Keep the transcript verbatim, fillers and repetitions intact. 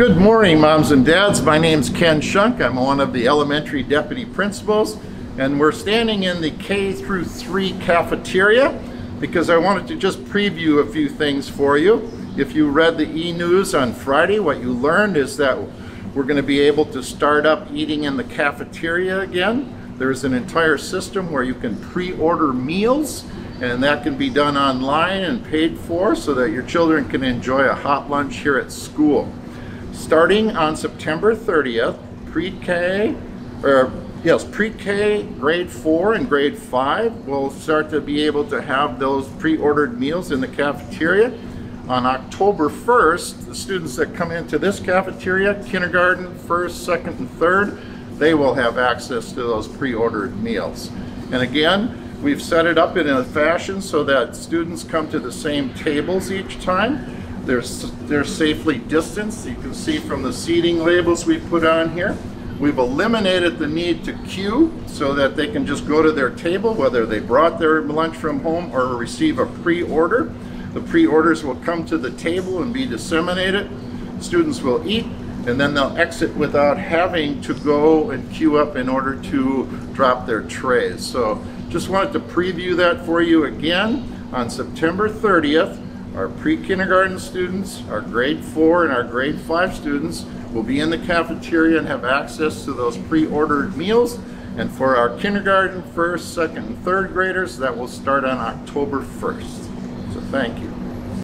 Good morning, moms and dads. My name's Ken Schunk. I'm one of the elementary deputy principals, and we're standing in the K through three cafeteria because I wanted to just preview a few things for you. If you read the e-news on Friday, what you learned is that we're going to be able to start up eating in the cafeteria again. There's an entire system where you can pre-order meals, and that can be done online and paid for so that your children can enjoy a hot lunch here at school. Starting on September thirtieth, pre-K, or yes, pre-K, grade four and grade five will start to be able to have those pre-ordered meals in the cafeteria. On October first, the students that come into this cafeteria, kindergarten, first, second, and third, they will have access to those pre-ordered meals. And again, we've set it up in a fashion so that students come to the same tables each time. They're, they're safely distanced. You can see from the seating labels we put on here. We've eliminated the need to queue so that they can just go to their table, whether they brought their lunch from home or receive a pre-order. The pre-orders will come to the table and be disseminated. Students will eat, and then they'll exit without having to go and queue up in order to drop their trays. So just wanted to preview that for you again. On September thirtieth, our pre-kindergarten students, our grade four and our grade five students will be in the cafeteria and have access to those pre-ordered meals. And for our kindergarten, first, second, and third graders, that will start on October first. So thank you.